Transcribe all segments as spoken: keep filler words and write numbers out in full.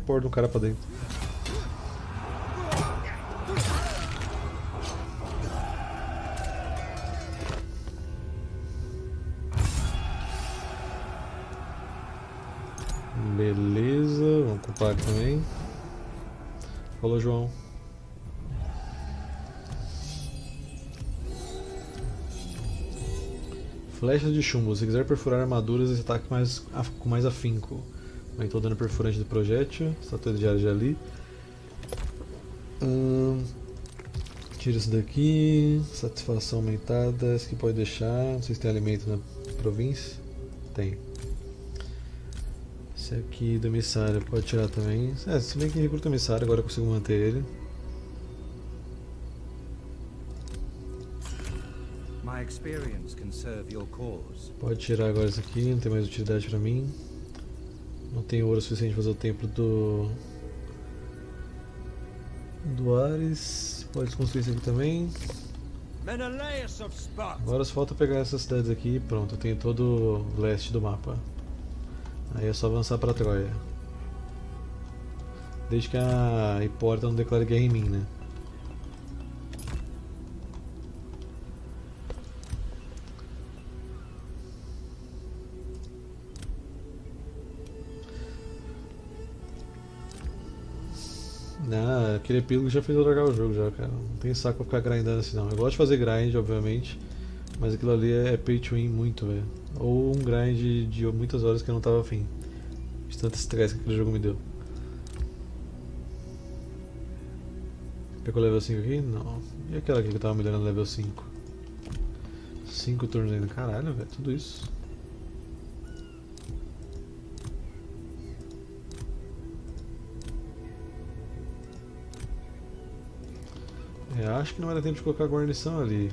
teleporta um cara pra dentro. Beleza, vamos ocupar aqui também. Falou, João. Flechas de chumbo. Se quiser perfurar armaduras, esse ataque mais, com mais afinco. Aumentou o dano perfurante do projétil. Estatua de área ali. Hum, tira isso daqui. Satisfação aumentada. Esse aqui pode deixar. Não sei se tem alimento na província. Tem. Esse aqui do emissário pode tirar também. É, se bem que recruta emissário, agora eu consigo manter ele. Pode tirar agora isso aqui, não tem mais utilidade pra mim. Não tenho ouro suficiente para fazer o templo do. do Ares. Pode construir isso aqui também. Agora só falta pegar essas cidades aqui e pronto, eu tenho todo o leste do mapa. Aí é só avançar pra Troia. Desde que a Hipólita não declare guerra em mim, né? Ah, aquele epílogo já fez eu largar o jogo já, cara. Não tem saco pra ficar grindando assim não. Eu gosto de fazer grind, obviamente, mas aquilo ali é pay to win muito, velho. Ou um grind de muitas horas que eu não tava afim. De tanto estresse que aquele jogo me deu. Pegou level cinco aqui? Não. E aquela aqui que eu tava melhorando level cinco? cinco turnos ainda. Caralho, velho, tudo isso. É, acho que não vai dar tempo de colocar a guarnição ali.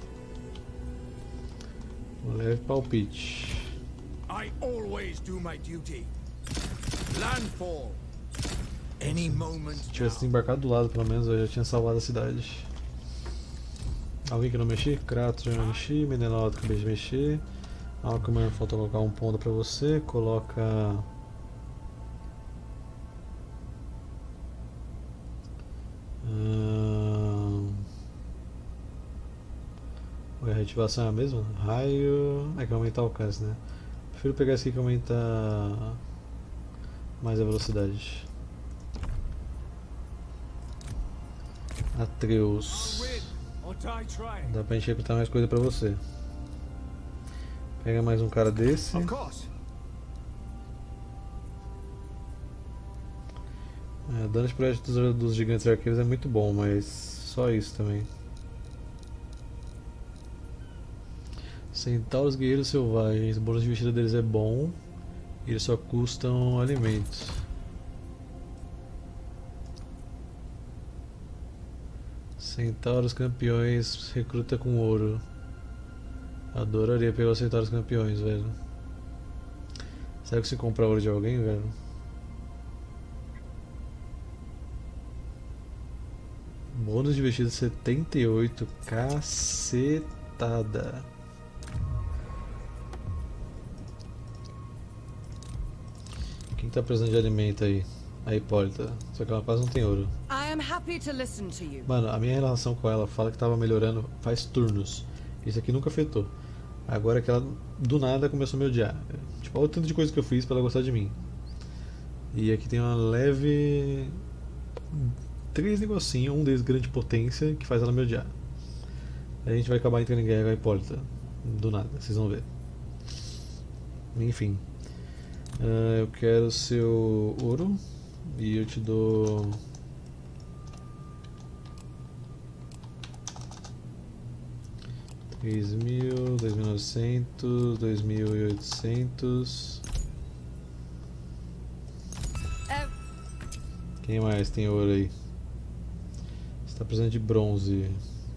Um leve palpite. I always do my duty. Landfall. Any moment. Se tivesse embarcado do lado, pelo menos, eu já tinha salvado a cidade. Alguém que não mexi? Kratos já não mexi, Menelao acabei de mexer. Alckmin, falta colocar um ponto pra você. Coloca. Hum... A reativação é a mesma? Raio. É que vai aumentar o alcance, né? Prefiro pegar esse aqui que aumenta mais a velocidade. Atreus. Dá pra gente recrutar mais coisa pra você. Pega mais um cara desse. É, dano de projeto dos, dos gigantes arqueiros é muito bom, mas só isso também. Centauros guerreiros selvagens, o bônus de vestida deles é bom. E eles só custam alimentos. Centauros campeões, recruta com ouro. Adoraria pegar os centauros campeões, velho. Será que se comprar ouro de alguém, velho? Bônus de vestido setenta e oito, cacetada. Quem tá precisando de alimento aí? A Hipólita. Só que ela quase não tem ouro. Mano, a minha relação com ela fala que tava melhorando faz turnos. Isso aqui nunca afetou. Agora que ela do nada começou a me odiar. Tipo, olha o tanto de coisa que eu fiz pra ela gostar de mim. E aqui tem uma leve. Três negocinhos, um deles grande potência, que faz ela me odiar. Aí a gente vai acabar entrando em guerra com a Hipólita. Do nada, vocês vão ver. Enfim. Uh, eu quero seu ouro. E eu te dou. três mil, dois mil e novecentos, dois mil e oitocentos. Quem mais tem ouro aí? Você tá precisando de bronze.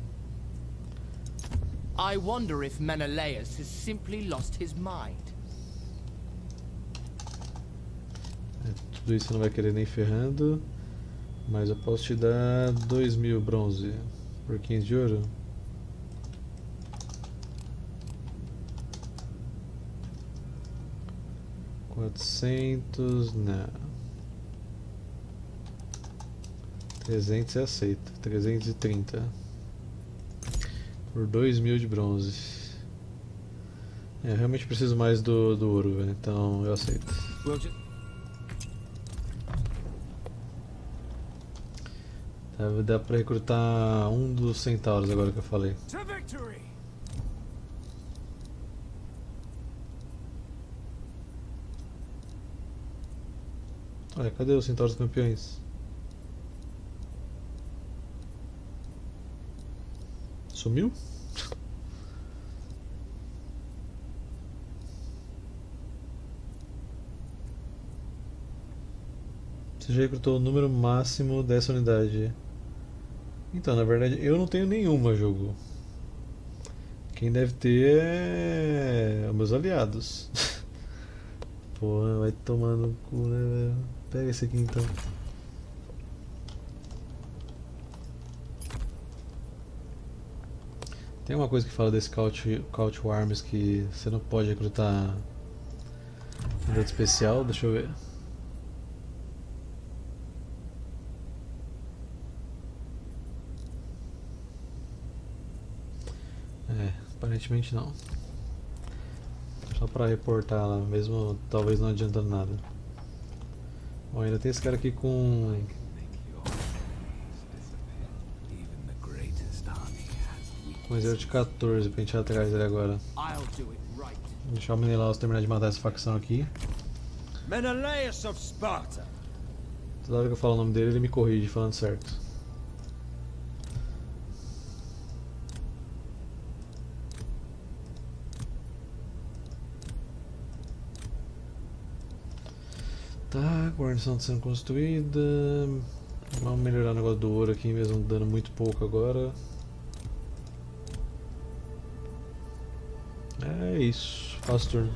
I wonder if Menelaus has simply lost his mind. É, tudo isso você não vai querer nem ferrando. Mas eu posso te dar dois mil bronze por quinze de ouro. quatrocentos, não. trezentos é aceito. trezentos e trinta. Por dois mil de bronze. É, eu realmente preciso mais do, do ouro, velho. Então eu aceito. Tá, dá pra recrutar um dos centauros agora que eu falei. Olha, cadê os centauros campeões? Sumiu? Você já recrutou o número máximo dessa unidade. Então, na verdade, eu não tenho nenhuma, jogo. Quem deve ter é os meus aliados. Porra, vai tomando no cu, né, velho? Pega esse aqui então. Tem uma coisa que fala desse Couch, Couch Arms que você não pode recrutar unidade especial, deixa eu ver. É, aparentemente não. Só pra reportar lá, mesmo talvez não adiantando nada. Bom, ainda tem esse cara aqui com... com exército de quatorze pra gente ir atrás dele agora. Vou deixar o Menelaus terminar de matar essa facção aqui. Menelaus of Sparta. Toda hora que eu falo o nome dele, ele me corrige falando certo. Tá, guarnição tá sendo construída. Vamos melhorar o negócio do ouro aqui, mesmo dando muito pouco agora. É isso, faço turno.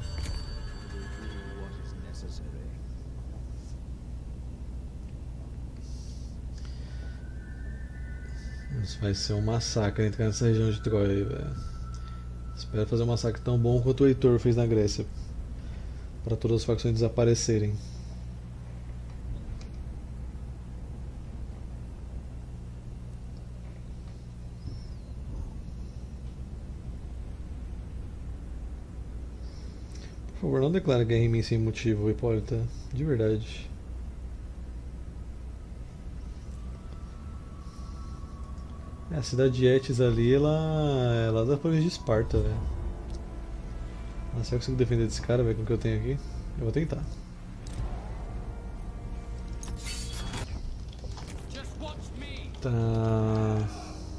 Isso vai ser um massacre entrar nessa região de Troia, velho. Espero fazer um massacre tão bom quanto o Heitor fez na Grécia. Para todas as facções desaparecerem. Por favor, não declare guerra em mim sem motivo, Hipólita. De verdade. É, a cidade de Etis ali, ela, ela é da província de Esparta, velho. Será que eu consigo defender desse cara, velho, com o que eu tenho aqui? Eu vou tentar. Tá.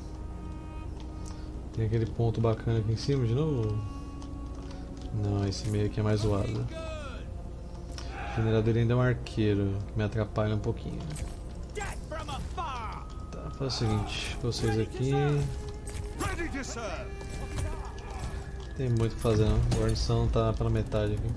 Tem aquele ponto bacana aqui em cima de novo? Não, esse meio aqui é mais zoado. O general dele ainda é um arqueiro, que me atrapalha um pouquinho. Tá, faz o seguinte, vocês aqui. Tem muito o que fazer não, a guarnição tá pela metade aqui.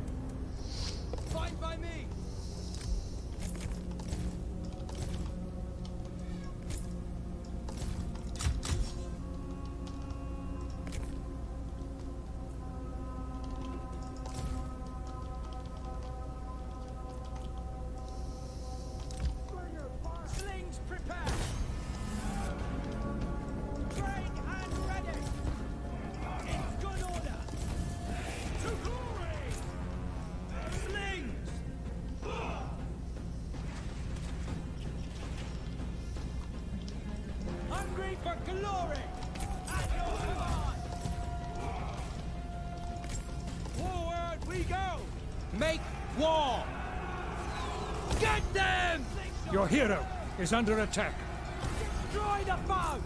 Make war! Get them! Your hero is under attack. Destroy the foe!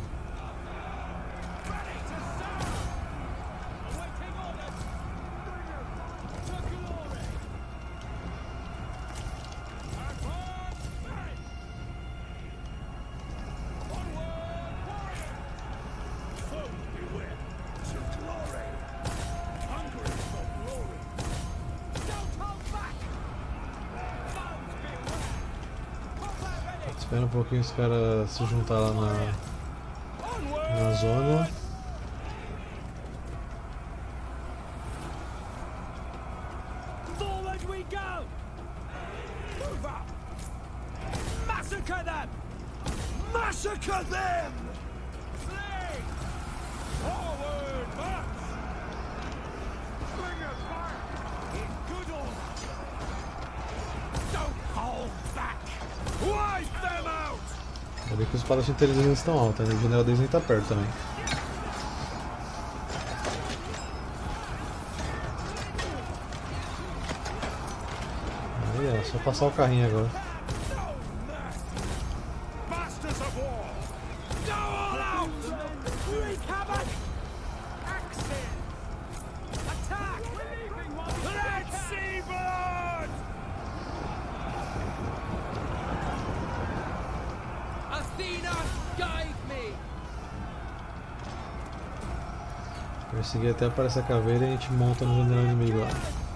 Ready to serve! Awaiting orders! To glory! Advance men! Onward, warrior! Foe beware! To glory! Hungry for glory! Espera um pouquinho os caras se juntar lá na, na zona. Forward we go! Move up! Massacre them! Massacre them! Flee! Forward, march! Bring us back in good order! Don't hold back! Wipe them out! Eu vi que os espadachins deles estão altos, né? O general deles nem tá perto também. Aí, ó, só passar o carrinho agora. Masters of war! Go all out! Wreak havoc! Axe! Attack! Let's see blood! Athena, guide me! Perseguir até aparecer a caveira e a gente monta no general inimigo lá.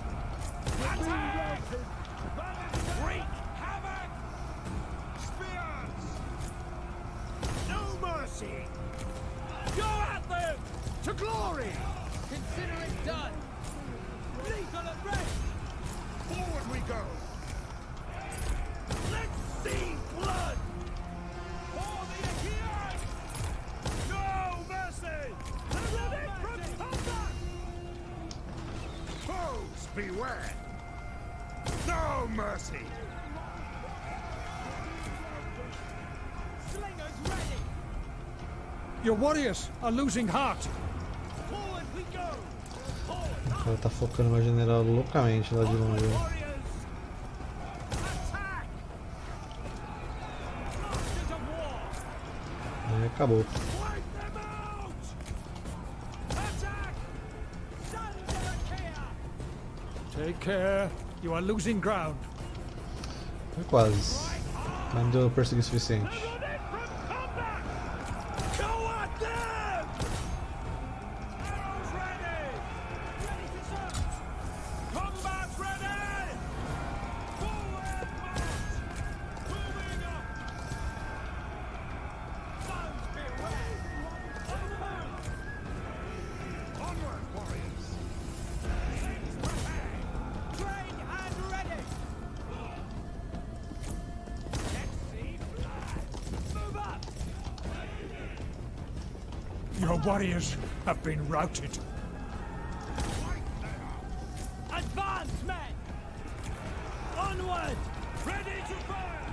Wreak havoc! Spears! No mercy! Go at them! To glory! Consider it done! Lethal and red! Forward we go! Let's see blood! For the Achaeans! No mercy! They're ready from combat! Foes, beware! No mercy! Slingers ready! Your warriors are losing heart. Forward we go! O cara tá focando meu general loucamente lá de longe. Warriors! Attack! Masters of war! Aí acabou. Wipe them out! Attack! Sons of Achaea! Take care. You are losing ground. Foi quase. Mas não deu perseguir o suficiente. Ready from combat! Go at them! Arrows ready! Ready to shoot! Combat ready! Forward march! Moving up! Sons beware! Onward! Onward, warriors! Things prepare! Train and ready! Let's see blood! Move up! Your warriors have been routed. Advance, men! Onward! Ready to burn!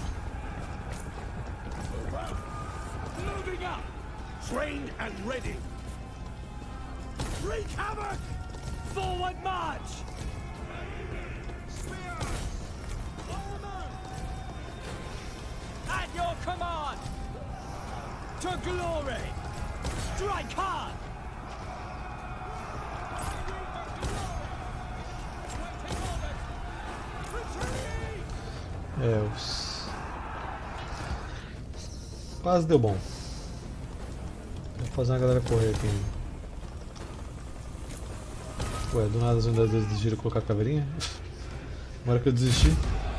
Moving up! Trained and ready! Wreak havoc! Forward march! Spears! On the move! At your command! To glory! Strike hard! É, os... Quase deu bom. Vou fazer uma galera correr aqui. Ué, do nada as unidades deles decidiram colocar a caveirinha? Agora que eu desisti.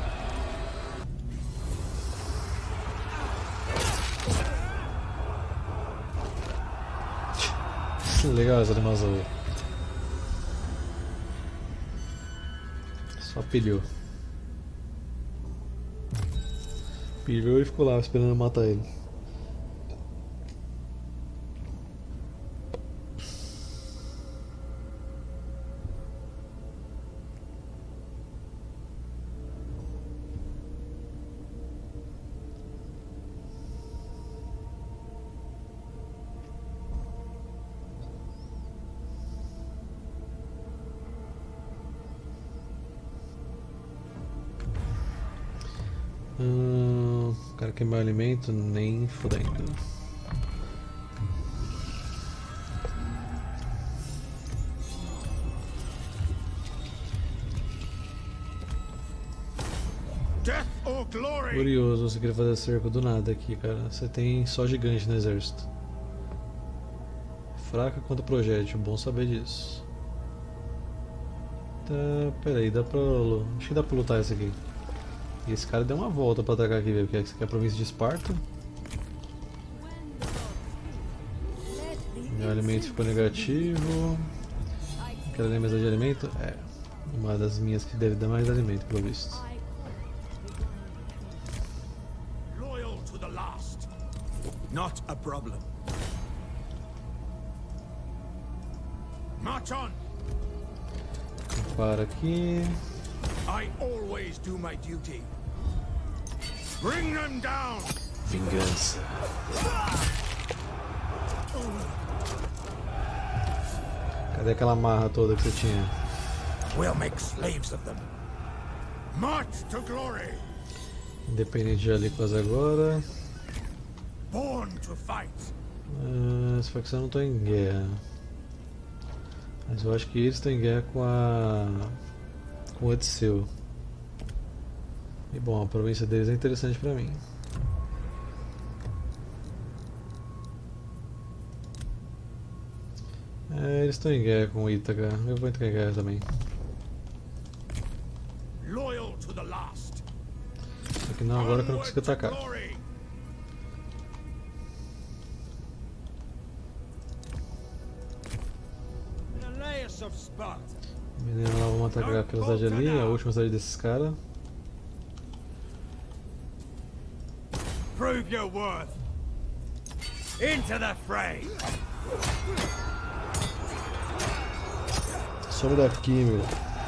Legal essa animação. Só pilhou. Pilhou e ficou lá esperando eu matar ele. Hum, cara queimar alimento, nem fudendo. Death or glory! Curioso você querer fazer cerco do nada aqui, cara. Você tem só gigante no exército. Fraca contra projétil, bom saber disso. Tá, pera aí, dá pra. Acho que dá pra lutar esse aqui. E esse cara deu uma volta pra atacar aqui, velho. Porque essa aqui é a província de Esparta. Meu alimento ficou negativo. Quero nem mais de alimento? É. Uma das minhas que deve dar mais alimento, pelo visto. Loyal to the last. Not a problem. March on. Para aqui. I always do my duty. Bring them down. Vingança. Cadê aquela marra toda que você tinha? We'll make slaves of them. March to glory. Independente de Aliquas agora. Born to fight. Uh, essa facção não está em guerra. Mas eu acho que eles estão em guerra com a. com o Odisseu. E bom, a província deles é interessante para mim. É, eles estão em guerra com o Ítaca. Eu vou entrar em guerra também. Loyal to the last. Só que não agora que eu não consigo atacar. Menino lá, vamos atacar aquela cidade ali, a última cidade desses caras. Prove your worth. Into the fray. Some daqui, meu.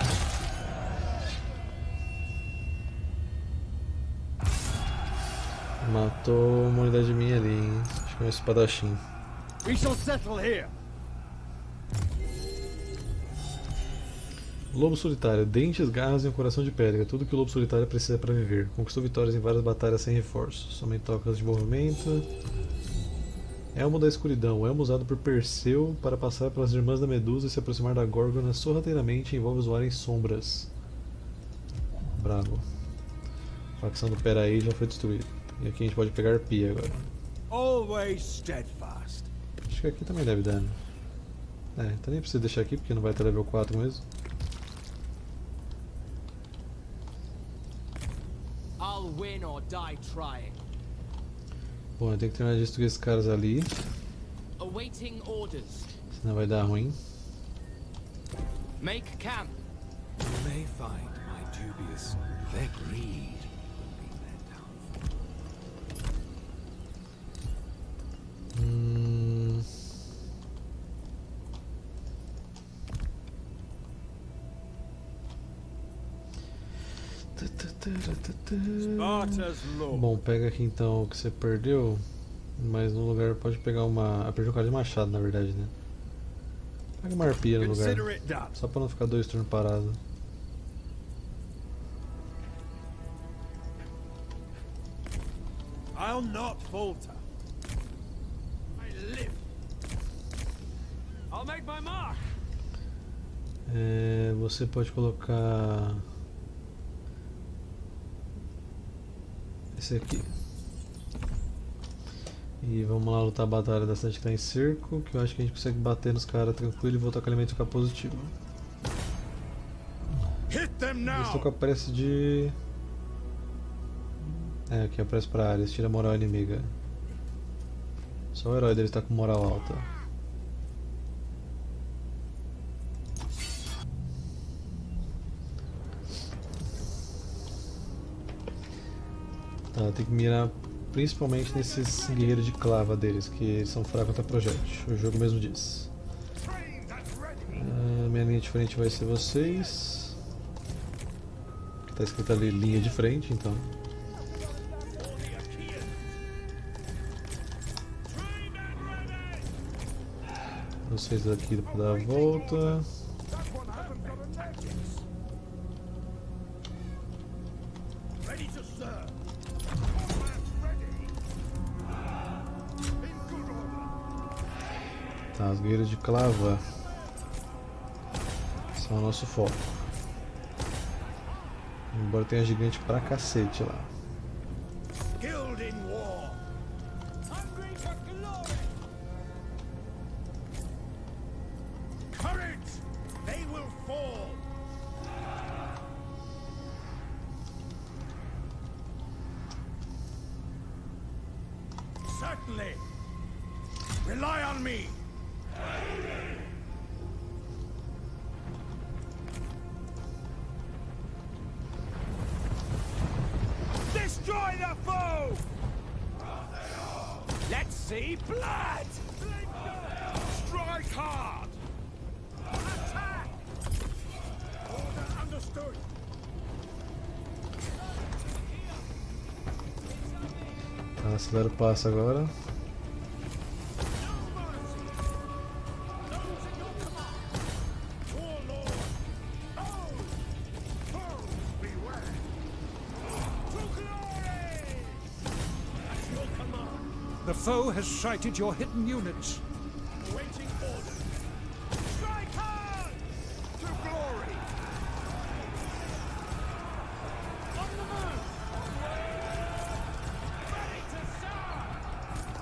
Matou uma unidade minha ali, hein? Acho que é um espadachim. We shall settle here. Lobo solitário, dentes, garras e um coração de pedra. Tudo que o lobo solitário precisa para viver. Conquistou vitórias em várias batalhas sem reforço. Somente tocas de movimento. Elmo da escuridão. O elmo usado por Perseu para passar pelas irmãs da Medusa e se aproximar da Górgona sorrateiramente envolve o usuário em sombras. Bravo. A facção do Peraí já foi destruída. E aqui a gente pode pegar Pia agora. Always steadfast. Acho que aqui também deve dar, né? É, então nem precisa deixar aqui porque não vai ter level quatro mesmo. I'll win or die trying. Bom, eu tenho que terminar de destruir esses caras ali. Awaiting orders. Senão vai dar ruim. Make camp. You may find my dubious their greed will be their downfall. Hum... Bom, pega aqui então o que você perdeu, mas no lugar pode pegar uma. Ah, perdeu um cara de machado na verdade, né? Pega uma arpia no lugar, só pra não ficar dois turnos parados. I'll not falter. I live. I'll make my mark. É, você pode colocar esse aqui. E vamos lá lutar a batalha da cidade que está em cerco, que eu acho que a gente consegue bater nos caras tranquilo e voltar com o elemento ficar positivo. Eles estão com a prece de... É, aqui a prece para áreas, tira a moral inimiga. Só o herói dele está com moral alta. Tá, tem que mirar principalmente nesses guerreiros de clava deles, que eles são fracos contra projétil, o jogo mesmo diz. A minha linha de frente vai ser vocês. Que tá escrito ali linha de frente, então. Vocês daqui para dar a volta. Tá, as guerreiras de clava são o nosso foco. Embora tenha gigante pra cacete lá. Certainly. Rely on me. Destroy the foe. Let's see blood! Strike hard! Attack! Order understood! Acelera o passo agora. The foe has sighted your hidden units. Awaiting orders. Strike hard! To glory! On the move! Ready to serve!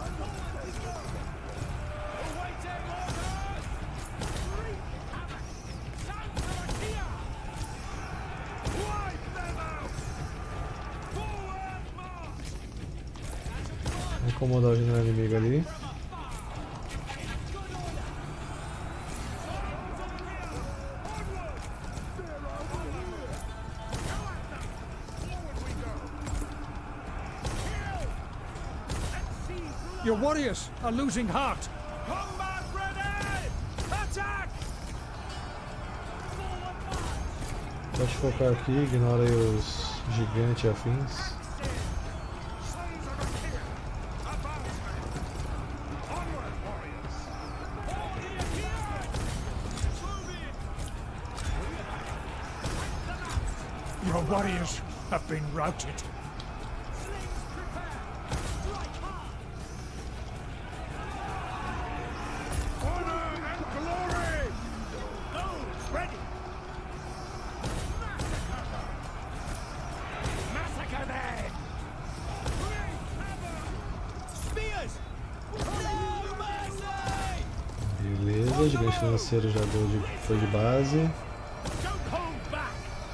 Awaiting orders! Wreak havoc! Sanctuaria! Wipe them out! Forward march! Vou incomodar o general inimigo ali. Your warriors are losing heart. Combat ready! Attack! Pode focar aqui, ignora aí os gigantes e afins. Sons of Achaea! About me! Onward, warriors! For the Achaeans! Move in! Your warriors have been routed. Slings prepare! Strike hard! Honor and glory! Those ready! Massacre them! Wreak havoc! Spears! No mercy! Beleza, gigante lanceiro já deu de, foi de base. Don't hold back!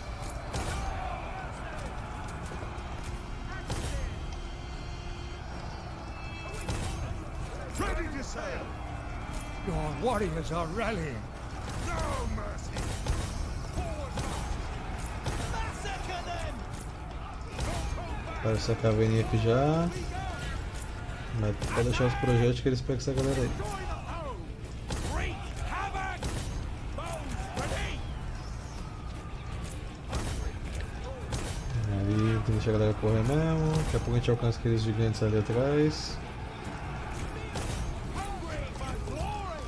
Ready to sail! Your warriors are rallying. No mercy! Forward march! Massacre them! Don't hold back! Para essa caveirinha aqui já. Mas pode deixar os projetos que eles pegam essa galera aí. Join the home! Wreak havoc! Bows ready! Aí tem que deixar a galera correr mesmo. Daqui a pouco a gente alcança aqueles gigantes ali atrás. Hungry for glory!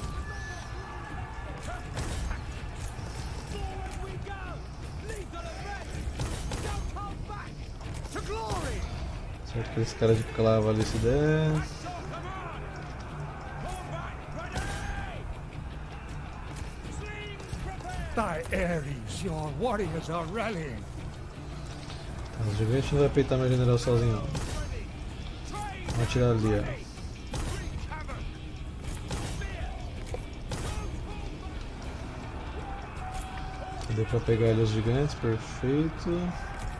Forward we go! Lethal effect! Don't hold back! To glory! Certo que esse cara de clava ali se der. So command! Combat ready! Slings prepare! Thy Ares, your warriors are rallying. O gigante não vai peitar meu general sozinho não. Train! Vamos atirar ali, ó. Wreak havoc! Deu pra pegar ali os gigantes, perfeito.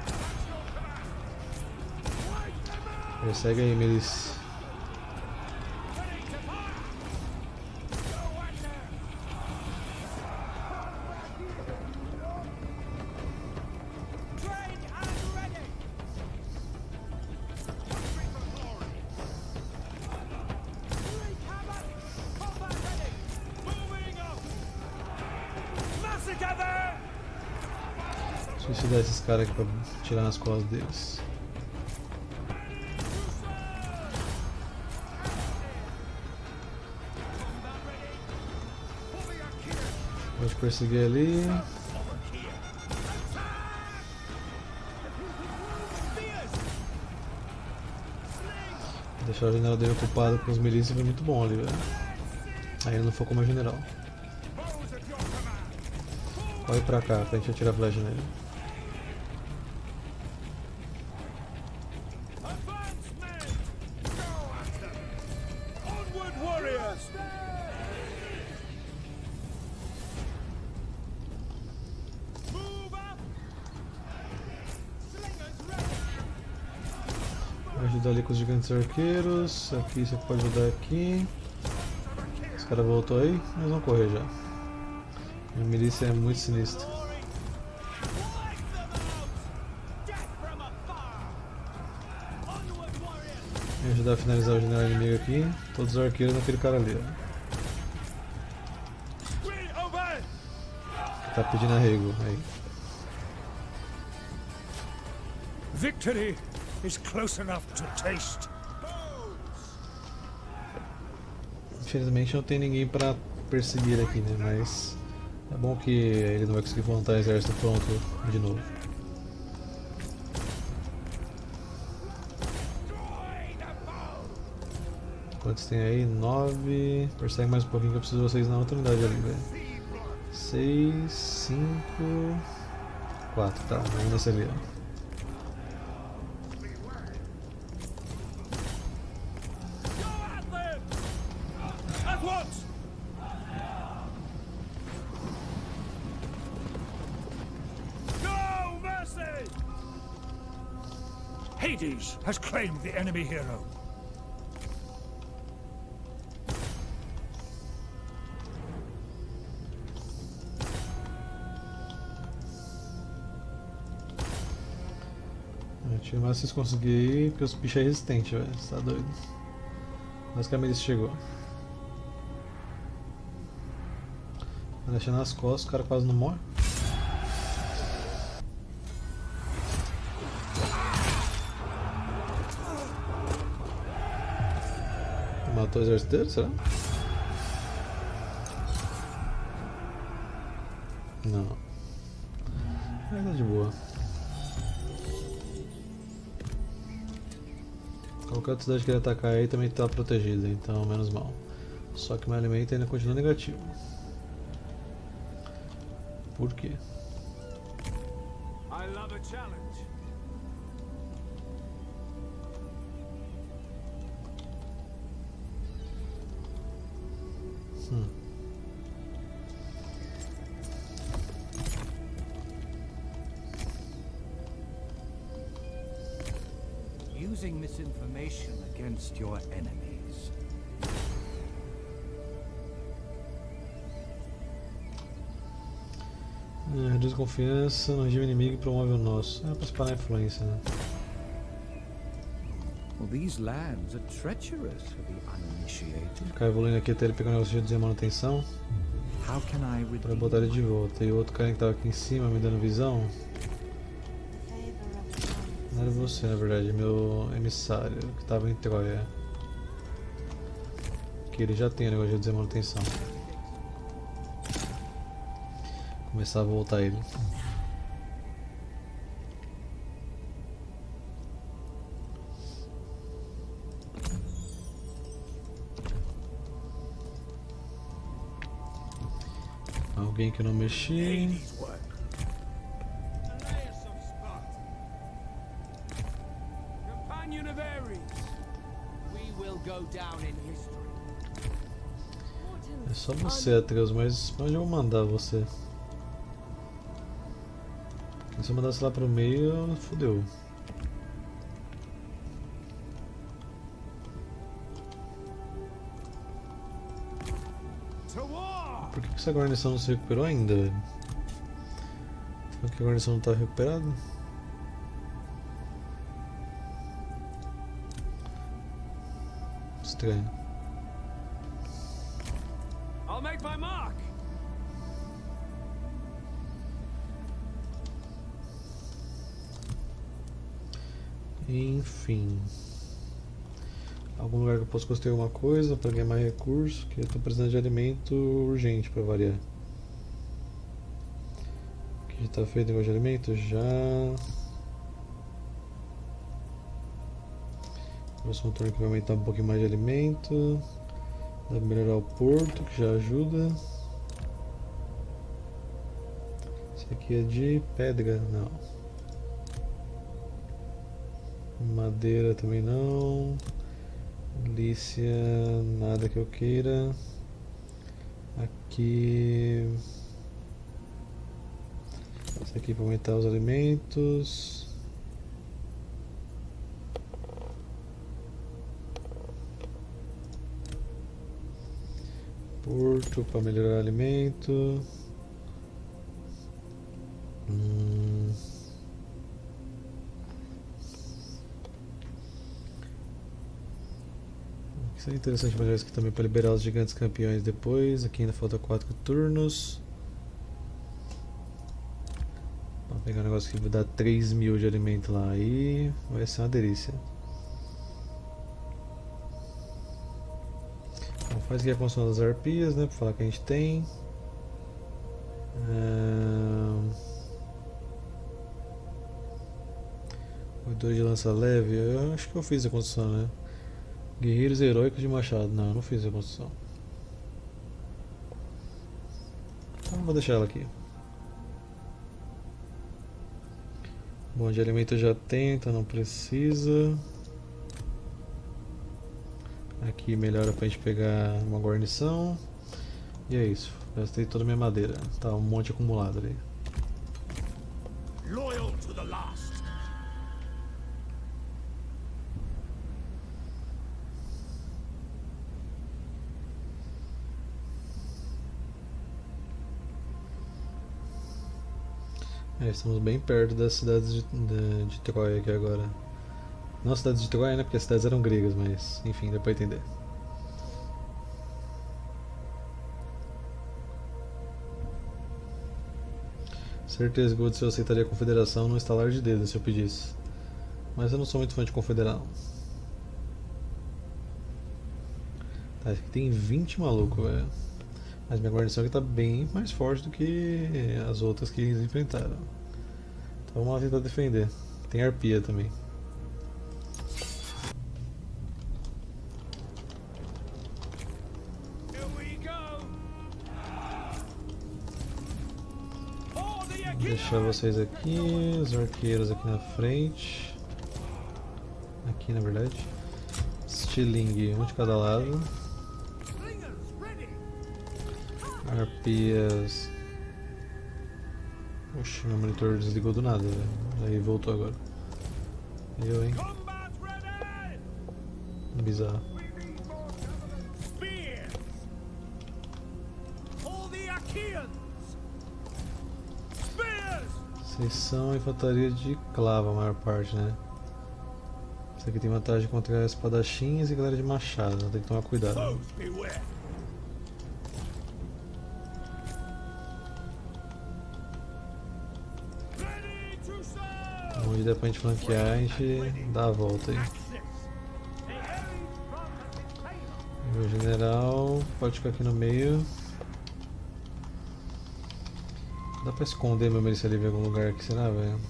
Persegue aí, Melis. Ready to fire! Go at them! Trained and ready! Hungry for glory! Wreak havoc! Combat ready! Moving up! Massacre them! Suicidar esses caras aqui pra tirar nas costas deles. Pode perseguir ali. Deixar o general dele ocupado com os milícias foi muito bom ali, velho. Aí ele não focou mais general. Bows at your command! Corre pra cá pra gente atirar flecha nele. Advance men! Go at them! Onward warriors! Move up! Slingers ready! Vai ajudar ali com os gigantes arqueiros. Aqui você pode ajudar aqui. Os caras voltou aí, mas vão correr já. A milícia é muito sinistra. Glory! Wipe them out! Death from afar! Onward warriors! Vou ajudar a finalizar o general inimigo aqui. Todos os arqueiros naquele cara ali, ó. Que tá pedindo arrego. Aí. Victory is close enough to taste. Infelizmente não tem ninguém pra perseguir aqui, né? Mas é bom que ele não vai conseguir montar o exército pronto de novo. Quantos tem aí? Nove. Persegue mais um pouquinho que eu preciso de vocês na outra unidade ali, velho. Seis, cinco, quatro. Tá, vamos nessa ali, ó. Hades has claimed the enemy hero. Tiro mais vocês conseguirem ir, porque os bichos é resistente, velho. Você tá doido. Basicamente isso chegou. Vai deixar nas costas, o cara quase não morre. Matou o exército dele, será? Não. Mas tá de boa. Qualquer outra cidade que ele atacar aí também está protegida, então menos mal. Só que meu alimento ainda continua negativo. Por quê? I love a challenge. Hum. Using misinformation against your enemies. É, reduz confiança no regime inimigo e promove o nosso. É pra espalhar a influência, né? Well, these lands are treacherous for the uninitiated. Ficar evoluindo aqui até ele pegar o negócio de reduzir a manutenção. How can I Pra redeem? botar ele de volta. E o outro cara que tava aqui em cima me dando visão. Não era você, na verdade, meu emissário que tava em Troia. Que ele já tem o negócio de reduzir a manutenção. Começar a voltar ele. Alguém que eu não mexi. Companion of Ares. We will go down in history. É só você, Atreus, mas pra onde eu vou mandar você? Porque se eu mandasse lá pro meio, fodeu. To war. Por que que essa guarnição não se recuperou ainda, velho? Será que a guarnição não tá recuperada? Estranho. I'll make my mark. Enfim. Algum lugar que eu possa construir alguma coisa para ganhar mais recursos, que eu tô precisando de alimento urgente para variar. Aqui já tá feito o negócio de alimento? Já. Próximo turno que vai aumentar um pouquinho mais de alimento. Dá pra melhorar o porto, que já ajuda. Esse aqui é de pedra, não. Madeira também não. Lícia, nada que eu queira. Aqui. Esse aqui para aumentar os alimentos. Porto para melhorar alimento. Hum. Isso é interessante, mas isso aqui também para liberar os gigantes campeões depois. Aqui ainda falta quatro turnos. Vou pegar um negócio que vai dar três mil de alimento lá, aí vai ser uma delícia. Então faz aqui a construção das arpias, né, para falar que a gente tem. Um... Dois de lança leve, eu acho que eu fiz a construção, né? Guerreiros heróicos de machado, não, eu não fiz a construção. Então vou deixar ela aqui. Bom, de alimento eu já tenho, então não precisa. Aqui melhora pra gente pegar uma guarnição. E é isso, gastei toda a minha madeira, tá um monte acumulado ali. Loyal to the last. É, estamos bem perto das cidades de, de, de Troia aqui agora. Não as cidades de Troia, né? Porque as cidades eram gregas, mas enfim, dá pra entender. Certeza que o Odisseu aceitaria a confederação no estalar de dedos se eu pedisse. Mas eu não sou muito fã de confederar. Tá, aqui tem vinte malucos, velho. Mas minha guarnição aqui tá bem mais forte do que as outras que eles enfrentaram. Então vamos lá tentar defender. Tem arpia também. Vou deixar vocês aqui, os arqueiros aqui na frente. Aqui na verdade. Stiling, um de cada lado. Arpias. Oxi, meu monitor desligou do nada, velho. Aí voltou agora. Eu, hein? Bizarro. Vocês são infantaria de clava, a maior parte, né? Isso aqui tem vantagem contra espadachins e galera de machado, então tem que tomar cuidado. Onde der pra gente flanquear, a gente dá a volta aí. Meu general pode ficar aqui no meio. Dá pra esconder meu milícia ali em algum lugar aqui, será, velho?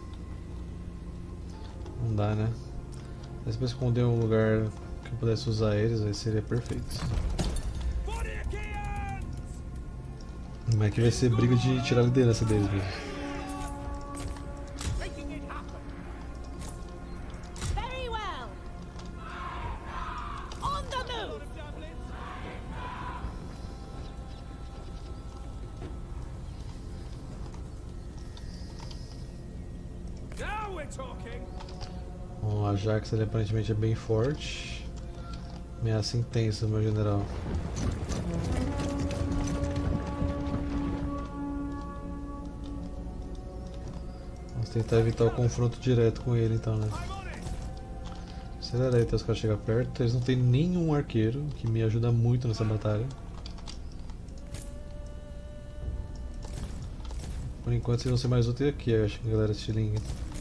Não dá, né? Mas pra esconder um lugar que eu pudesse usar eles, aí seria perfeito. Mas aqui vai ser briga de tirar a liderança deles mesmo. Bom, a Ajax ele aparentemente é bem forte. Ameaça intensa, meu general. Vamos tentar evitar o confronto direto com ele então, né? Acelerei até os caras chegarem perto. Eles não tem nenhum arqueiro, que me ajuda muito nessa batalha. Por enquanto vocês vão ser mais úteis aqui, eu acho, galera Stiling.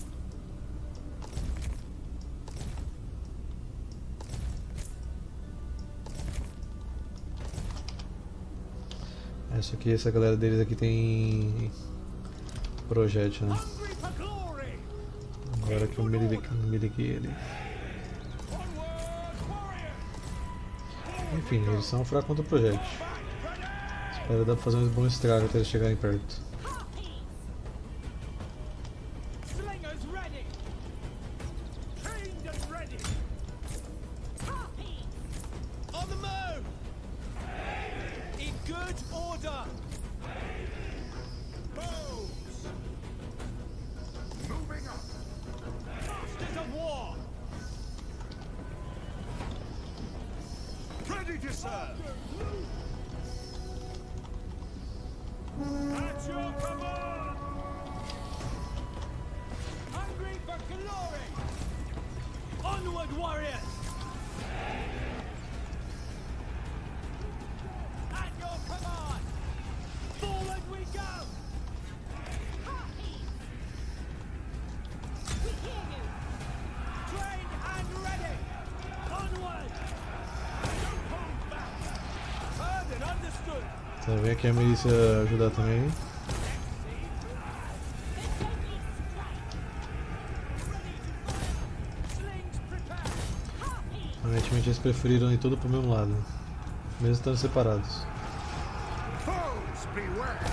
Isso aqui, essa galera deles aqui tem projétil, né? Agora que eu miliquei ele. Enfim, eles são fracos contra o projétil. Espero dar pra fazer um bom estrago até eles chegarem perto. Tá, vem aqui a milícia ajudar também. Aparentemente eles preferiram ir tudo pro mesmo lado, mesmo estando separados. Foes, beware!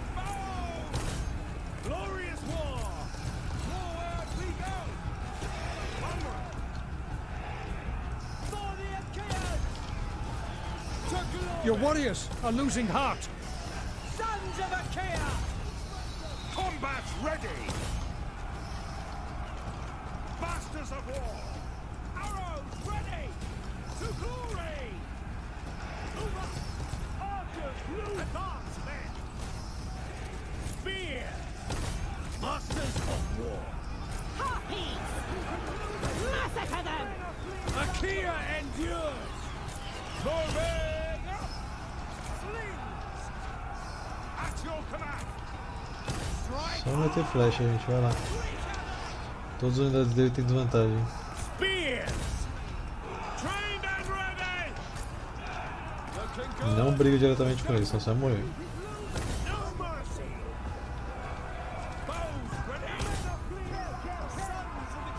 Glorious war! Forward we go! Onward! For the Achaeans! To glory! Your warriors are losing heart. Sons of Achaea! Combat ready! Masters of war! Arrows ready! To glory! Move up! Archers, blue advance men! Spear! Masters of war! Harpies! Massacre them! Achaea endures! Moving up! Slings! At your command! Strike! Só meter flecha, gente, vai lá. Todas as unidades dele têm desvantagem. Spears! Trained and ready! Looking good! Não briga diretamente com ele, senão você vai morrer. No mercy! Bows ready! Sons of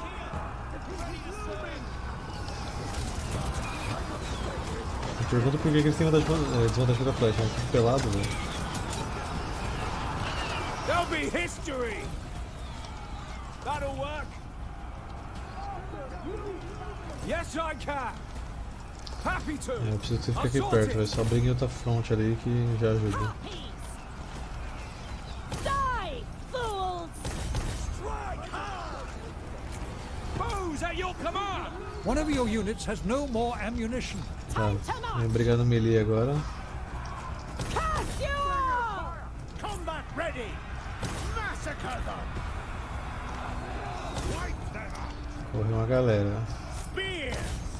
Achaea! Me pergunta por que que eles têm vantagem, é, desvantagem com a flecha, é tudo pelado, velho. There'll be history! That'll work! Yes, I can! Happy to! É, eu preciso que você fique aqui perto, velho. Só briga em outra fronte ali que já ajuda. Harpies! Die, fools! Strike hard! Bows at your command! One of your units has no more ammunition. Tá, Time to vem march! brigar no melee agora. Cassio! Combat ready! Massacre them! Wipe them out! Corre uma galera. Spears!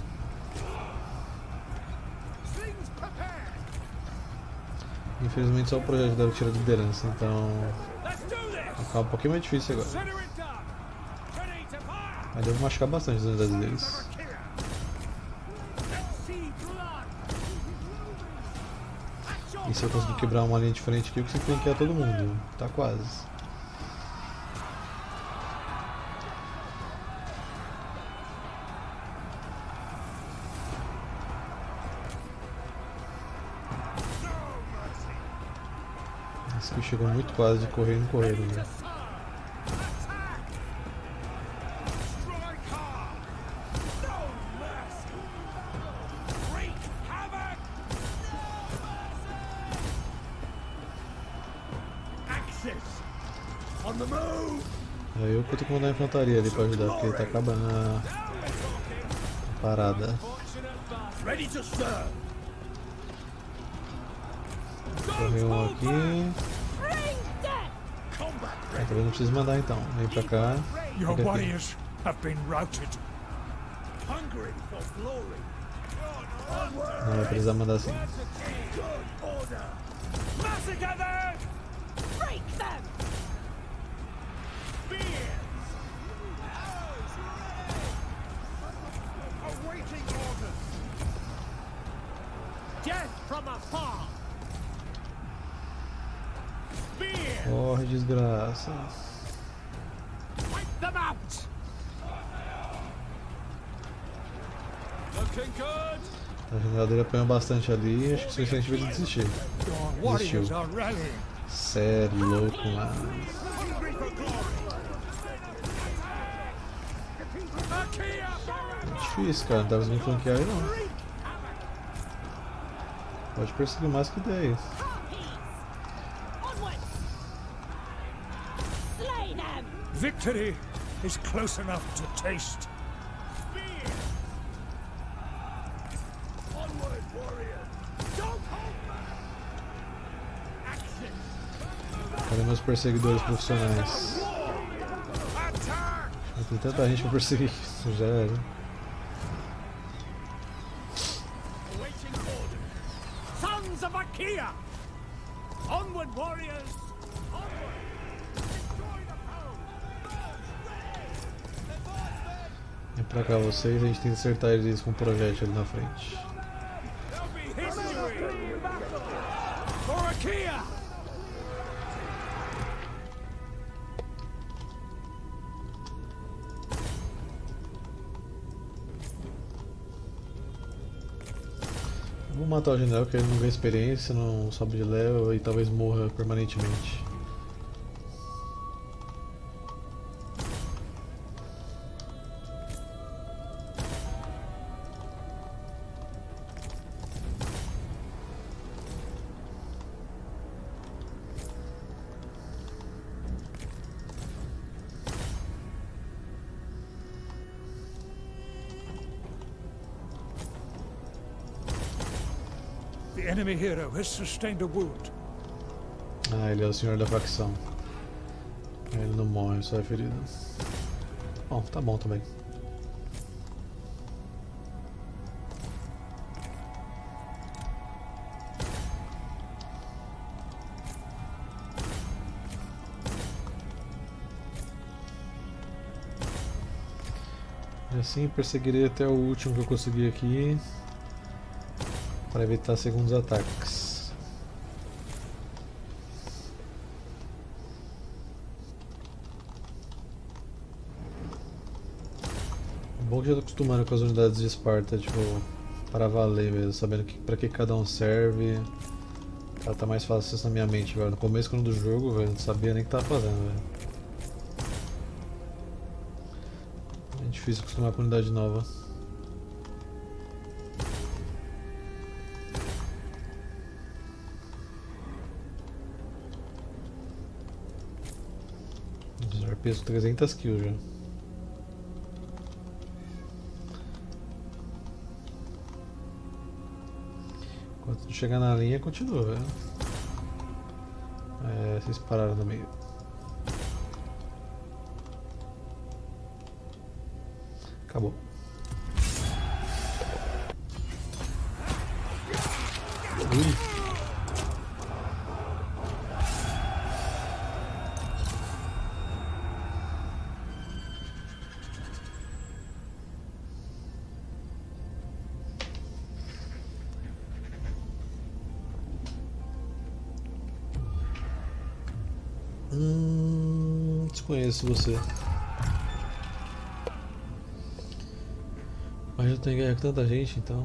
Slings prepared! Infelizmente só o projeto deve tirar a liderança, então Let's do vai this! ficar um pouquinho mais difícil agora. Consider it done! Ready to fire! Mas devo machucar bastante as unidades deles. Let's see blood! At your E se eu conseguir quebrar uma linha de frente aqui, eu consigo flanquear todo mundo. Tá quase. Esse aqui chegou muito quase de correr e não correram, né? Attack! Strike hard! No mercy! Wreak havoc! Axis! On the move! Aí eu que tenho que mandar a infantaria ali pra ajudar, porque ele tá acabando a a parada. Ready to serve! Correu um aqui. Bring death! Combat Ah, ready! talvez não precise mandar então. Vem pra cá. Your Fica aqui. warriors have been routed. Hungry for glory! Não vai precisar mandar assim. Good order! Massacre them! Break them! Spears! Awaiting orders! Death from afar! Spear! Corre, desgraça. Wipe them out! Looking good! A general dele apanhou bastante ali, acho que o suficiente pra ele desistir. Your warriors Desistiu. are rallying. Cê é louco, mano. Hungry for glory! Achaea! Difícil, cara, não tá conseguindo flanquear aí não. Pode perseguir mais que der. Harpies! Onwards! Slay them! Victory is close enough to taste. Spear! Onward, warriors! Don't hold back! Action! Cadê meus perseguidores profissionais? Attack! Tem tanta gente pra perseguir. Já era. Awaiting orders! Sons of Achaea! Onward, warriors! Onward! Destroy the foe! Vem pra cá vocês, a gente tem que acertar eles com um projétil ali na frente. There'll be history! For Vou matar o general, que ele não ganha experiência, não sobe de level e talvez morra permanentemente. The enemy hero has sustained a wound. Ah, ele é o senhor da facção. Ele não morre, só é ferido. Bom, tá bom também. E assim perseguirei até o último que eu consegui aqui, para evitar segundos ataques. Bom que já tô acostumando com as unidades de Esparta, tipo, para valer mesmo, sabendo que, pra que cada um serve. Ela tá mais fácil isso na minha mente agora. No começo quando do jogo, velho, não sabia nem o que tava fazendo, velho. É difícil acostumar com unidade nova. Peso trezentas kills já. Enquanto chegar na linha, continua, velho. É, vocês pararam no meio. Acabou. Ui. Hum, desconheço você. Mas eu tenho que ganhar com tanta gente, então.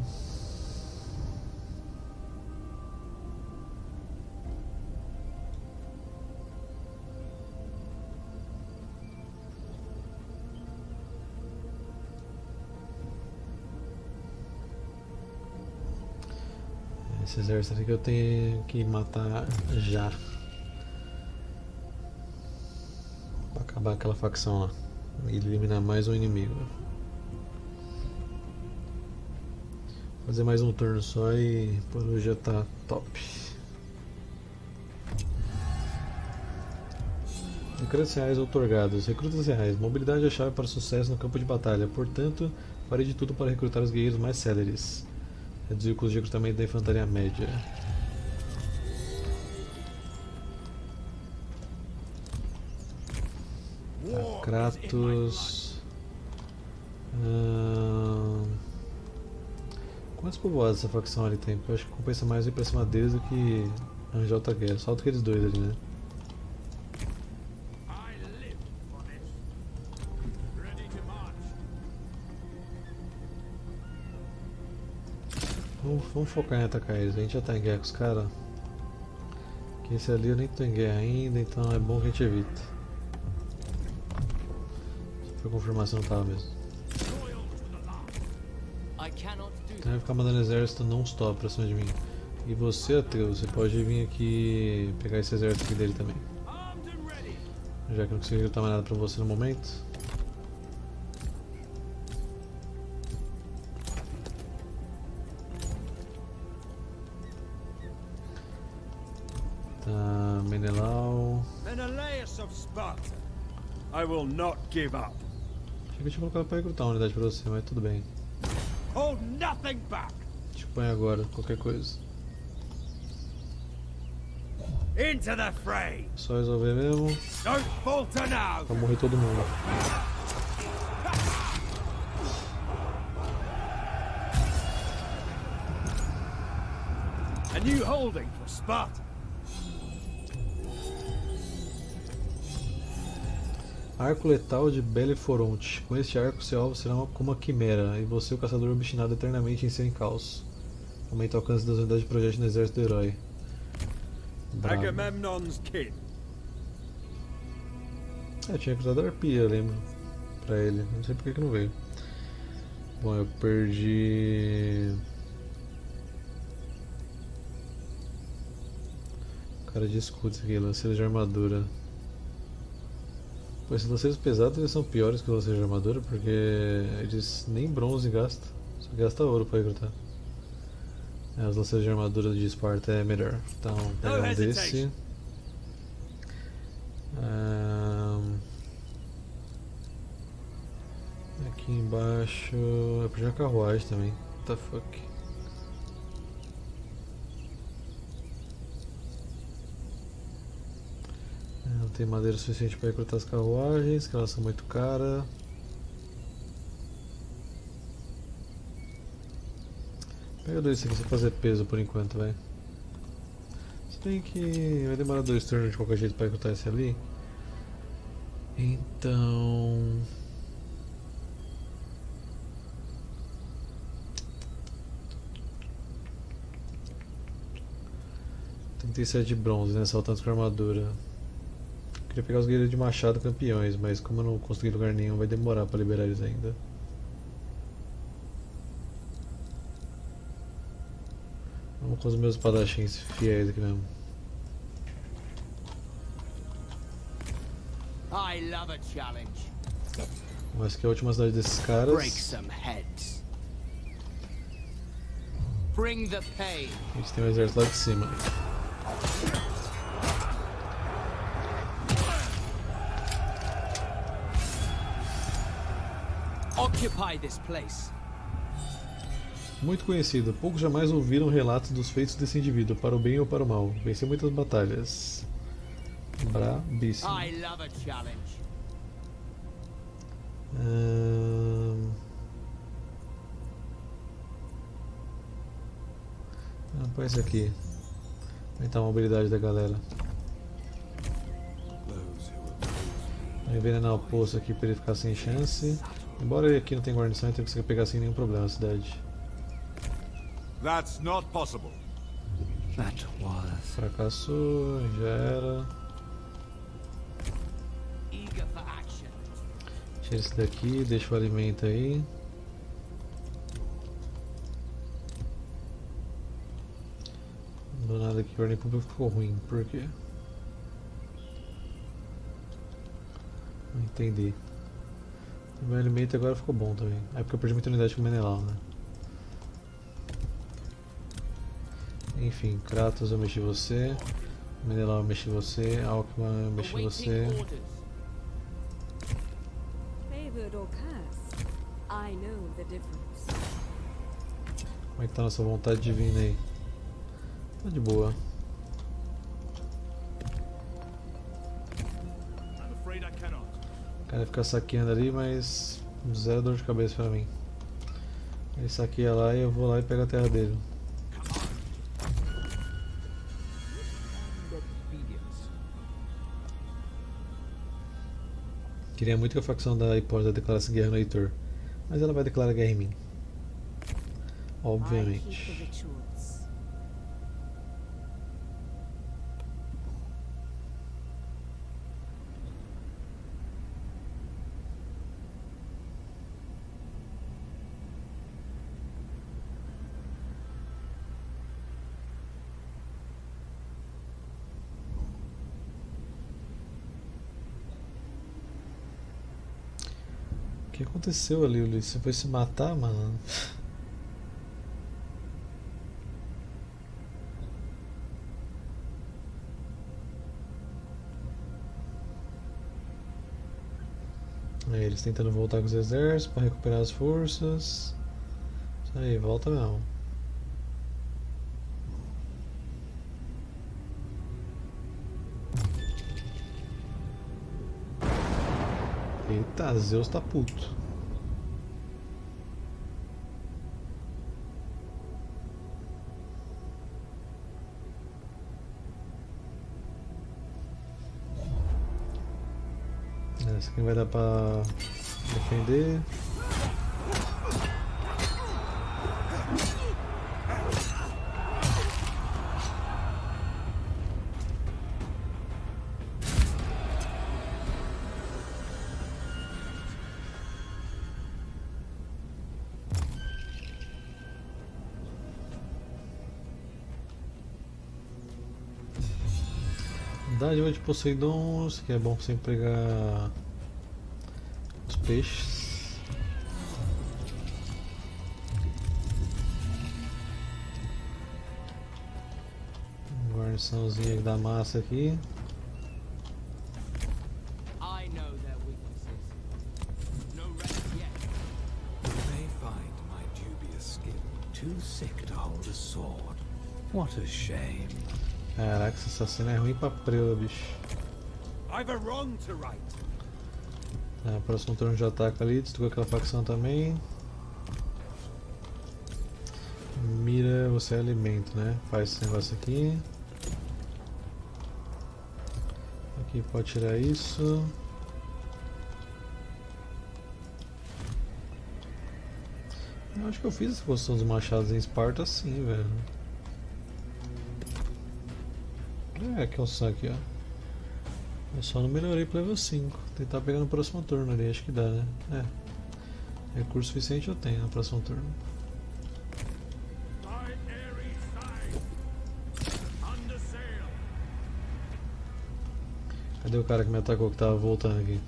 Esse exército aqui eu tenho que matar já. Acabar aquela facção lá e eliminar mais um inimigo. Fazer mais um turno só e por hoje já tá top. Recrutas reais outorgados. Recrutas reais. Mobilidade é a chave para o sucesso no campo de batalha. Portanto, farei de tudo para recrutar os guerreiros mais céleres. Reduzir o custo de recrutamento da infantaria média. Kratos. Hum... Quantos povoados essa facção ali tem? Eu acho que compensa mais ir pra cima deles do que arranjar outra guerra. Só aqueles dois ali, né? Vamos, vamos focar em atacar eles. A gente já tá em guerra com os caras. Que esse ali eu nem tô em guerra ainda, então é bom que a gente evita. Pra confirmar se não tava mesmo. Então vai ficar mandando exército non-stop pra cima de mim. E você, Atreus, você pode vir aqui pegar esse exército aqui dele também. Já que eu não consigo recrutar mais nada pra você no momento. Tá, Menelau. Menelaus of Sparta. I will not give up. Achei que eu tinha colocado pra recrutar uma unidade pra você, mas tudo bem. Hold nothing back. Te põe agora, qualquer coisa. Into the fray. Só resolver mesmo. Don't falter now. Pra morrer todo mundo. A new holding for Sparta. Arco letal de Beleforonte. Com este arco, seu alvo será uma, como uma quimera, e você, o caçador, obstinado eternamente em seu encalço. Aumenta o alcance das unidades de projétil no exército do herói. Bravo. Agamemnon's kin. É, tinha cruzado a arpia, eu lembro. Pra ele. Não sei porque que não veio. Bom, eu perdi... Cara de escudo aqui, lanceiros de armadura. Pô, esses lanceiros pesados eles são piores que os lanceiros de armadura porque eles nem bronze gastam, só gasta ouro pra recrutar. É, os lanceiros de armadura de Esparta é melhor. Então, pegar um desse. Um... Aqui embaixo. Eu perdi a carruagem também. What the fuck? Não tem madeira suficiente para recrutar as carruagens, que elas são muito caras. Pega dois aqui pra fazer peso por enquanto, vai. Se bem que vai demorar dois turnos de qualquer jeito para recrutar esse ali. Então... trinta e sete de bronze, né? Saltantes com armadura. Queria pegar os guerreiros de machado campeões, mas como eu não consegui lugar nenhum, vai demorar para liberar eles ainda. Vamos com os meus espadachins fiéis aqui mesmo. I love a challenge. Mas que é a última cidade desses caras. Break some heads. Bring the pain. A gente tem um exército lá de cima. Occupy this place. Muito conhecido, poucos jamais ouviram relatos dos feitos desse indivíduo, para o bem ou para o mal. Venceu muitas batalhas. Brabíssimo. I love a challenge. Hum... Ah, põe esse aqui. Aumentar a mobilidade da galera. Vou envenenar o poço aqui para ele ficar sem chance. Embora ele aqui não tenha guarnição, então ele consegue pegar sem nenhum problema a cidade. That's not possible. That was. Fracassou, já era. Eager for action. Tira esse daqui, deixa o alimento aí. Do nada aqui, a ordem pública ficou ruim, por quê? Não entendi. O meu alimento agora ficou bom também. É porque eu perdi muita unidade com o Menelau, né? Enfim, Kratos eu mexi você, Menelau eu mexi você, Alckmin eu mexi você. Favored or cursed, I know the difference. Como é que tá a nossa vontade divina aí? Tá de boa. I'm afraid I cannot. O cara fica saqueando ali, mas zero dor de cabeça pra mim. Ele saqueia lá e eu vou lá e pego a terra dele. Queria muito que a facção da Hipólita declarasse guerra no Heitor, mas ela vai declarar guerra em mim. Obviamente. O que aconteceu ali, Ulisses? Você foi se matar, mano? Aí, eles tentando voltar com os exércitos para recuperar as forças. Isso aí, volta não. Eita, Zeus tá puto. Essa aqui vai dar pra defender. Dádiva de Poseidon, isso aqui é bom sempre pegar os peixes. Guarniçãozinha da massa aqui. I know their weaknesses. No rest yet. You may find my dubious skin too sick to hold a sword. What a shame. Caraca, essa assassina é ruim pra preula, bicho. I've a wrong to right. Tá, próximo turno de ataque ali, destruiu aquela facção também. Mira, você é alimento, né? Faz esse negócio aqui. Aqui pode tirar isso. Eu acho que eu fiz essa posição dos machados em Esparta sim, velho. É, aqui é o sangue aqui, ó. Eu só não melhorei pro level cinco. Tentar pegar no próximo turno ali, acho que dá, né? É. Recurso suficiente eu tenho no próximo turno. Cadê o cara que me atacou que tava voltando aqui?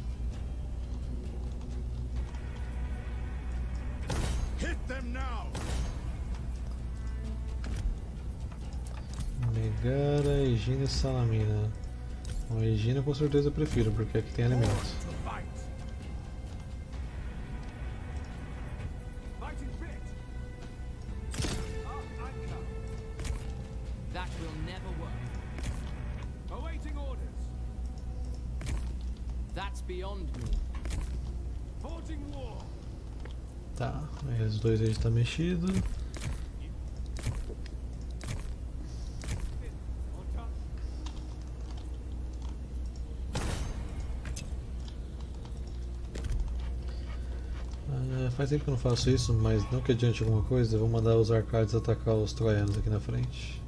Megara, Egina e Salamina. A Egina com certeza eu prefiro, porque aqui tem alimentos. That will never work. Awaiting orders. That's beyond me. Forging war. Tá, aí os dois aí estão mexidos. Faz tempo que eu não faço isso, mas não que adiante alguma coisa, eu vou mandar os arcades atacar os troianos aqui na frente.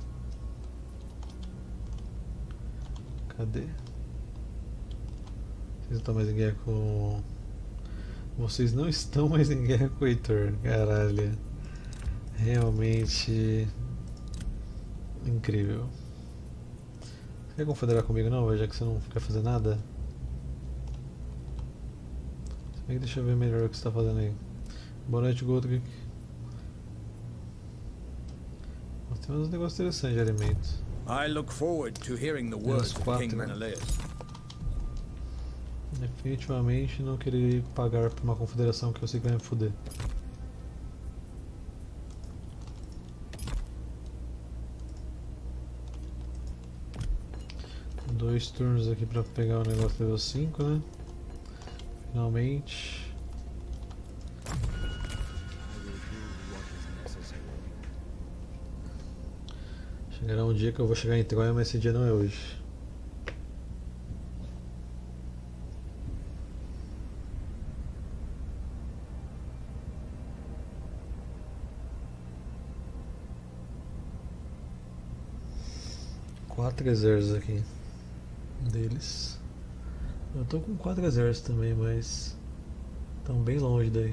Cadê? Vocês não estão mais em guerra com... Vocês não estão mais em guerra com o Heitor, caralho. Realmente... incrível. Você quer confederar comigo não, já que você não quer fazer nada? Deixa eu ver melhor o que você está fazendo aí. Boa noite, Godric. Tem uns negócios interessantes de alimentos. I look forward to hearing the words of King Menelaus. Definitivamente não queria pagar por uma confederação que eu sei que vai me foder. Dois turnos aqui para pegar o negócio level cinco, né? Finalmente. Chegará um dia que eu vou chegar em Troia, mas esse dia não é hoje. Quatro exércitos aqui deles. Eu tô com quatro exércitos também, mas estão bem longe daí.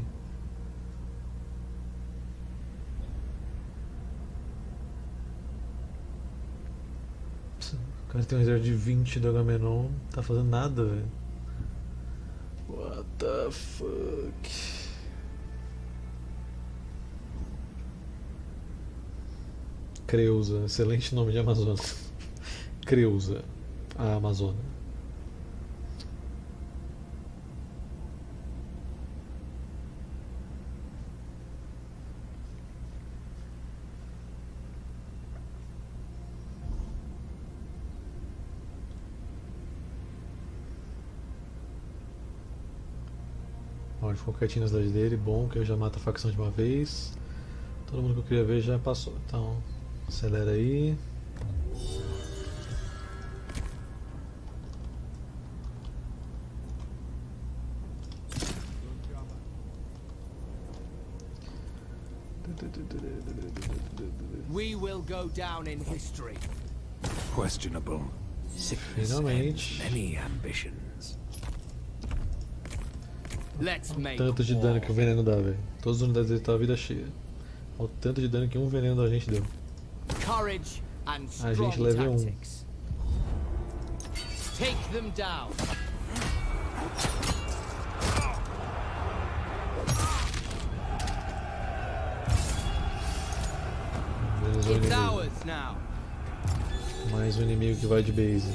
O cara tem um exército de vinte do Agamenon, não tá fazendo nada, velho. What the fuck? Creusa, excelente nome de Amazônia. Creusa, a Amazônia. Ó, ele ficou quietinho na cidade dele, bom que eu já mato a facção de uma vez. Todo mundo que eu queria ver já passou, então acelera aí. We will go down in history. Questionable. Sickness Finalmente. and many ambitions. Let's make Tanto de dano que o veneno dá, velho. Todas as unidades dele estão a vida cheia. Olha o tanto de dano que um veneno da gente deu. courage and A gente strong level um. tactics. Take them down. It's ours now. Mais um inimigo que vai de base.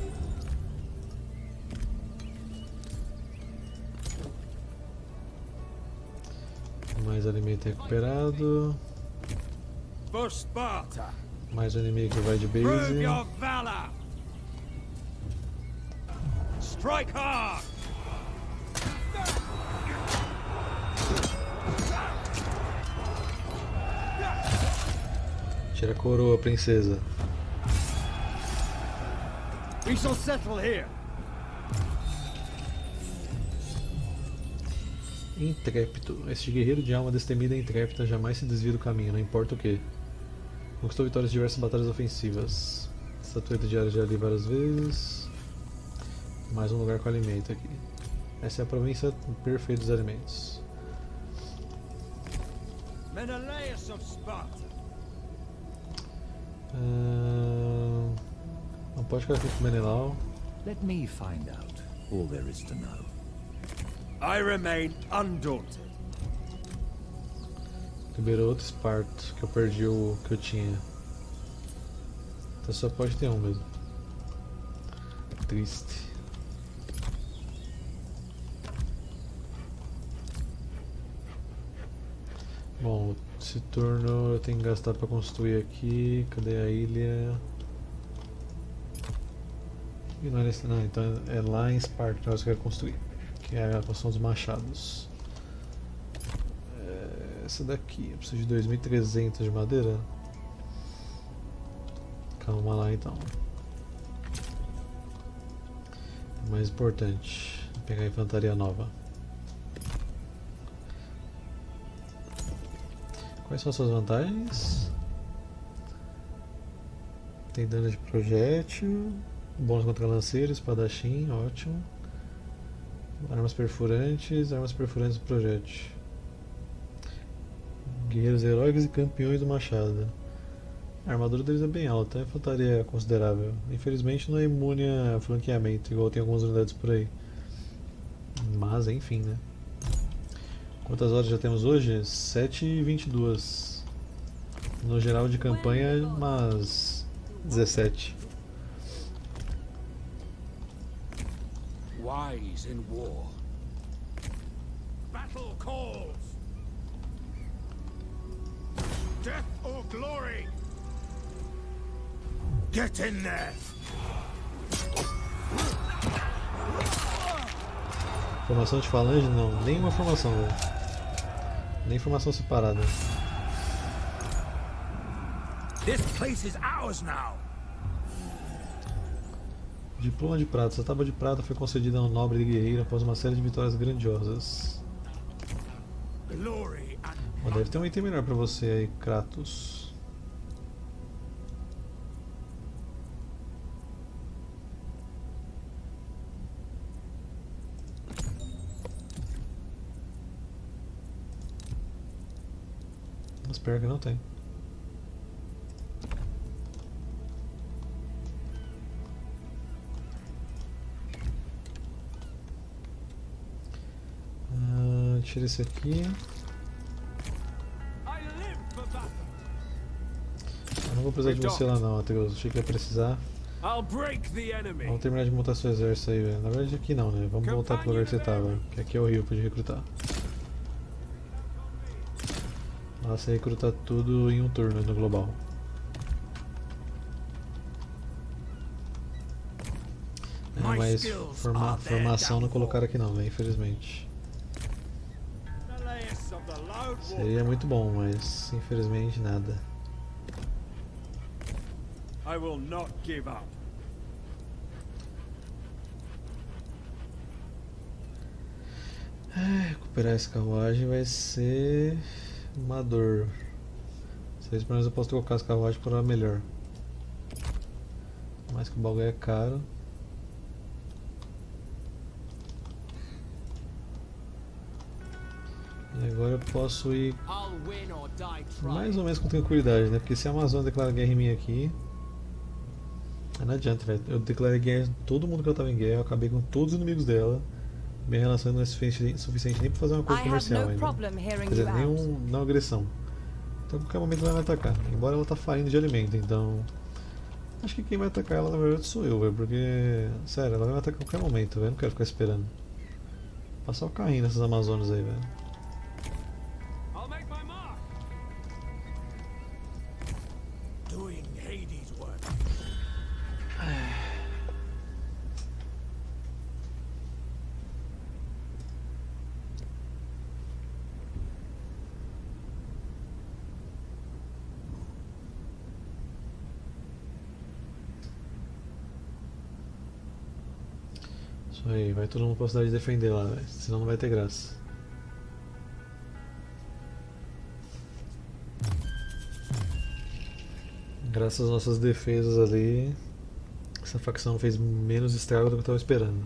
Mais alimento recuperado. For Sparta. Mais um inimigo que vai de Prove base. your valor. Strike hard. Tira a coroa, princesa. We shall settle here. Intrépido. Este guerreiro de alma destemida e intrépida jamais se desvia do caminho, não importa o que. Conquistou vitórias em diversas batalhas ofensivas. Estatueta diária já li várias vezes. Mais um lugar com alimento aqui. Essa é a província perfeita dos alimentos. Menelaus of Sparta. Uh, não pode ficar aqui com o Menelau. Let me find out all there is to know. I remain undaunted. Liberou outro Esparto, que eu perdi o que eu tinha. Então só pode ter um mesmo. Triste. Bom, esse turno eu tenho que gastar para construir aqui. Cadê a ilha? E não é nesse, não, então é lá em Esparta que eu quero construir, que é a construção dos machados. É essa daqui, eu preciso de dois mil e trezentos de madeira. Calma lá então. O mais importante, vou pegar a infantaria nova. Quais são as suas vantagens? Tem dano de projétil, bônus contra lanceiro, espadachim, ótimo. Armas perfurantes, armas perfurantes do projétil. Guerreiros heróicos e campeões do machado. A armadura deles é bem alta, a infantaria é considerável. Infelizmente não é imune a flanqueamento, igual tem algumas unidades por aí. Mas enfim, né? Quantas horas já temos hoje? sete e vinte e duas. No geral de campanha, umas dezessete. Wise in war. Battle calls. Death or glory. Get in there. Formação de falange? Não, nenhuma formação, velho. Nem formação separada. This place is ours now. Diploma de prata. Essa tábua de prata foi concedida a um nobre guerreiro após uma série de vitórias grandiosas. Glory and Bom, deve ter um item melhor pra você aí, Kratos. Mas pior que não tem. Ah, tira esse aqui. I live for battle. Eu não vou precisar de você lá não, Atreus. Achei que ia precisar. I'll break the enemy. Vamos terminar de montar seu exército aí, velho. Na verdade aqui não, né? Vamos voltar pro lugar que você tava. Que aqui é horrível de recrutar. Lá você recruta tudo em um turno no global. É, mas forma, formação não colocaram aqui não, velho, infelizmente. Seria muito bom, mas infelizmente nada. I will not give up. Recuperar essa carruagem vai ser uma dor. Vocês pelo menos eu posso trocar as carruagens por uma melhor. Mais que o bagulho é caro. E agora eu posso ir mais ou menos com tranquilidade, né? Porque se a Amazônia declara guerra em mim aqui, Não adianta, velho. Eu declarei guerra em todo mundo que eu tava em guerra, eu acabei com todos os inimigos dela. Minha relação não é suficiente, suficiente nem pra fazer uma coisa comercial ainda. Quer dizer, nem um, não agressão. Então a qualquer momento ela vai me atacar. Embora ela tá falindo de alimento, então. Acho que quem vai atacar ela na verdade sou eu, velho. Porque. Sério, ela vai me atacar a qualquer momento, velho. Não quero ficar esperando. Passar o carrinho nessas Amazonas aí, velho. Isso aí, vai todo mundo pra cidade defender lá, véio. Senão não vai ter graça. Graças às nossas defesas ali, essa facção fez menos estrago do que eu estava esperando.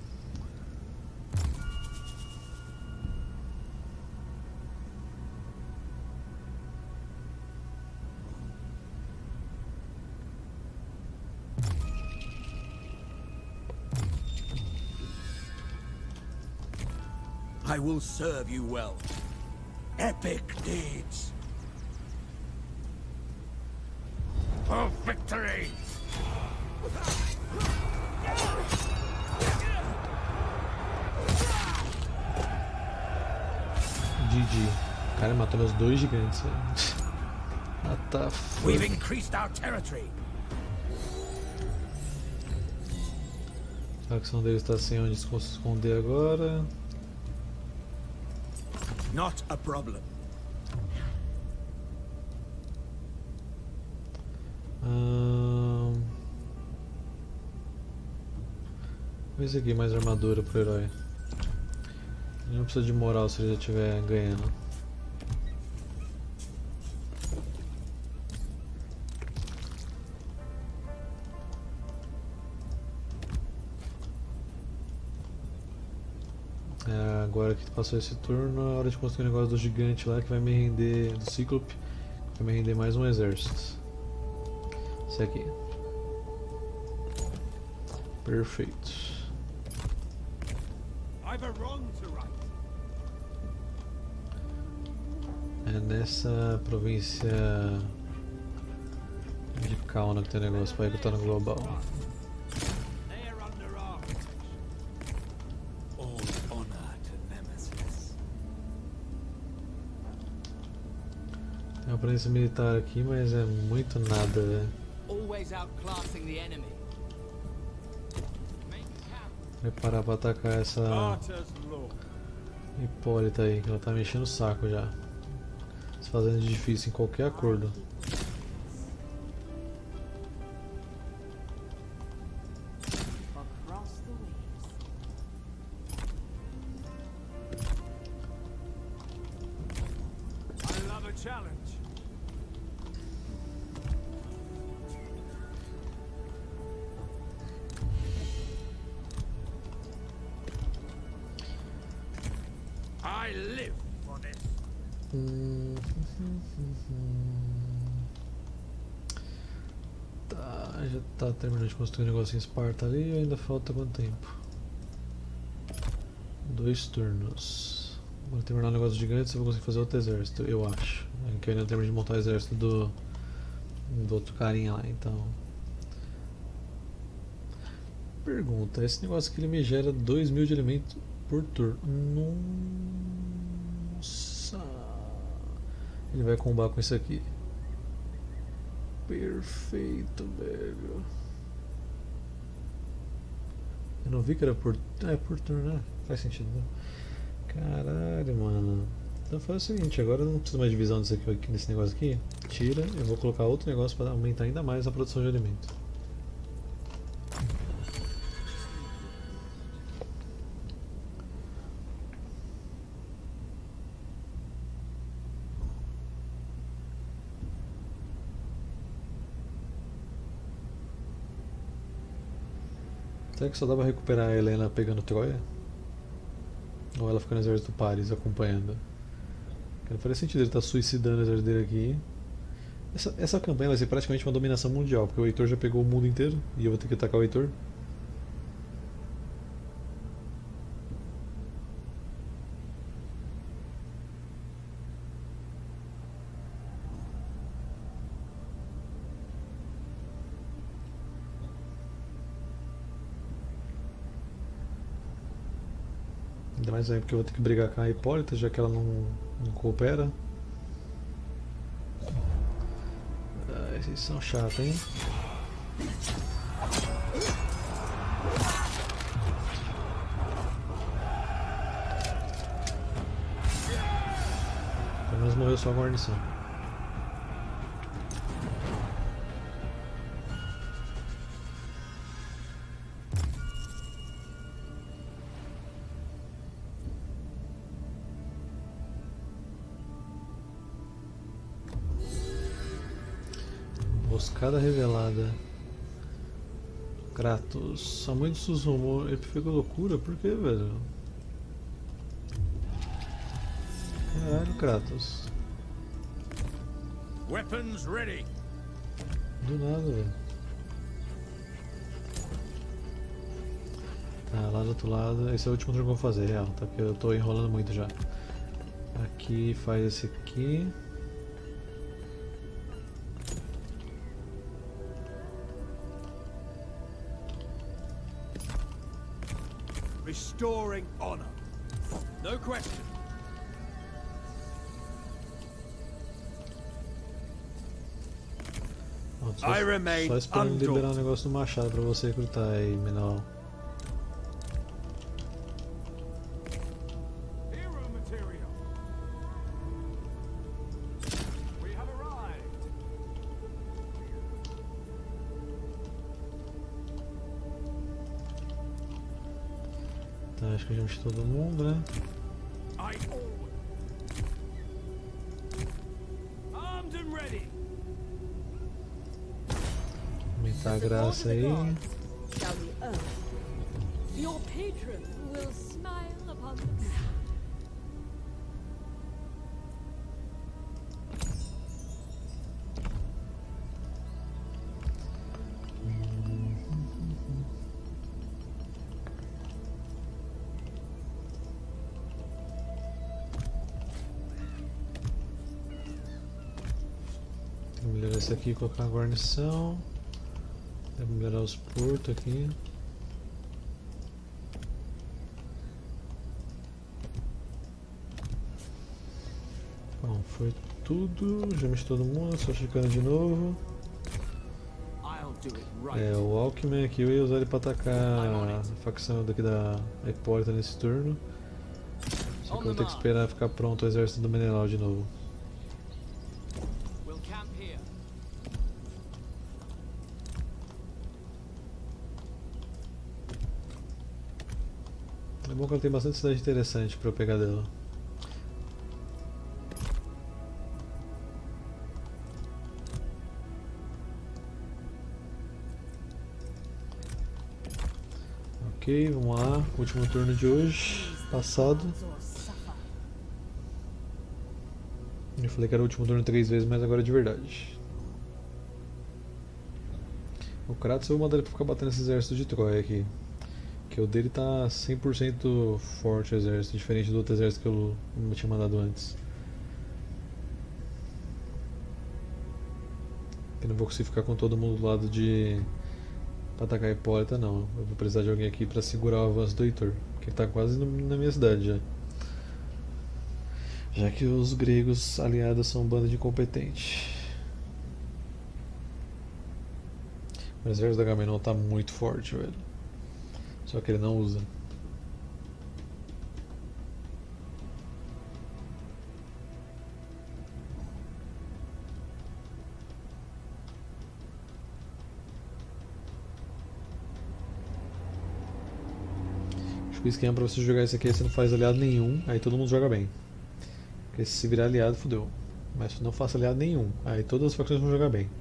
I will serve you well. Epic deeds. For victory! G G. O cara matou meus dois gigantes. Ah, tá foda. We've increased our territory. A facção deles está sem onde se esconder agora. Not a problem. Hum... Vamos ver aqui mais armadura pro herói. Ele não precisa de moral se ele já estiver ganhando. É, agora que passou esse turno, é hora de construir um negócio do gigante lá que vai me render, do Cíclope, que vai me render mais um exército. Esse aqui. Perfeito. É nessa província de Kauna que tem negócio para recrutar no global. Tem uma presença militar aqui, mas é muito nada, né? Vai parar pra atacar essa Hipólita aí, que ela tá mexendo o saco já. Se fazendo de difícil em qualquer acordo. Tá, já tá terminando de construir um negócio em Esparta ali e ainda falta quanto tempo? Dois turnos. Vou terminar o negócio gigante e vou conseguir fazer outro exército, eu acho. Que eu ainda termino de montar o exército do, do outro carinha lá, então. Pergunta, esse negócio aqui ele me gera dois mil de alimento por turno. Nossa! Ele vai combar com isso aqui. Perfeito, velho. Eu não vi que era por... Ah, é por turno, né? Faz sentido, né? Caralho, mano. Então faz o seguinte, agora eu não preciso mais de visão disso aqui, desse negócio aqui. Tira, eu vou colocar outro negócio para aumentar ainda mais a produção de alimento. Será que só dá pra recuperar a Helena pegando Troia? Ou ela fica no exército do Paris acompanhando? Não faria sentido ele estar tá suicidando o exército dele aqui. Essa, essa campanha vai ser praticamente uma dominação mundial, porque o Heitor já pegou o mundo inteiro e eu vou ter que atacar o Heitor. Ainda mais aí porque eu vou ter que brigar com a Hipólita, já que ela não, não coopera. Ah, esses são chatos, hein? Pelo menos morreu só a guarnição. Emboscada revelada. Kratos. Há muitos rumores. Ele pegou loucura? Por que, velho? Caralho, Kratos. Weapons ready. Do nada, velho. Tá, lá do outro lado. Esse é o último turno que eu vou fazer, real, tá? Porque eu tô enrolando muito já. Aqui faz esse aqui. Restoring honor. No question. Ó, só, I remain só esperando undaunted. liberar um negócio do machado pra você recrutar aí, Menal. Hero material. We have arrived. Tá, acho que já mexeu todo mundo, né? I always. Armed and ready. Aumentar a graça aí. Shall we earn? Your patron will smile upon the path. Vou melhorar esse aqui e colocar a guarnição. Vou melhorar os portos aqui. Bom, foi tudo. Já mexi todo mundo, só checando de novo. I'll do it right. É, o Alckmin aqui eu ia usar ele pra atacar a facção daqui da Hipólita nesse turno. Só que eu vou ter que esperar ficar pronto o exército do Menelau de novo. We'll camp here. É bom que ela tem bastante cidade interessante pra eu pegar dela. Ok, vamos lá. Último turno de hoje. Passado. Eu falei que era o último turno três vezes, mas agora é de verdade. O Kratos eu vou mandar ele pra ficar batendo esse exército de Troia aqui. Que o dele tá cem por cento forte o exército, diferente do outro exército que eu não tinha mandado antes. Eu não vou conseguir ficar com todo mundo do lado de... pra atacar a Hipólita não. Eu vou precisar de alguém aqui pra segurar o avanço do Heitor, que ele tá quase no, na minha cidade já. Já que os gregos aliados são um bando de incompetentes. O exército da Agamenon tá muito forte, velho. Só que ele não usa. Acho que o esquema pra você jogar isso aqui é você não faz aliado nenhum, aí todo mundo joga bem. Porque se virar aliado, fodeu. Mas se não faça aliado nenhum, aí todas as facções vão jogar bem.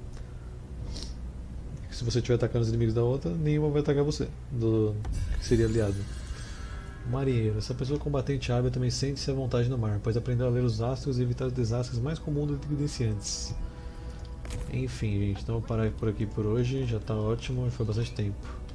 Se você estiver atacando os inimigos da outra, nenhuma vai atacar você, do que seria aliado. Marinheiro. Essa pessoa combatente hábil também sente-se à vontade no mar, pois aprendeu a ler os astros e evitar os desastres mais comuns dos iniciantes. Enfim, gente, então vou parar por aqui por hoje. Já tá ótimo e foi bastante tempo.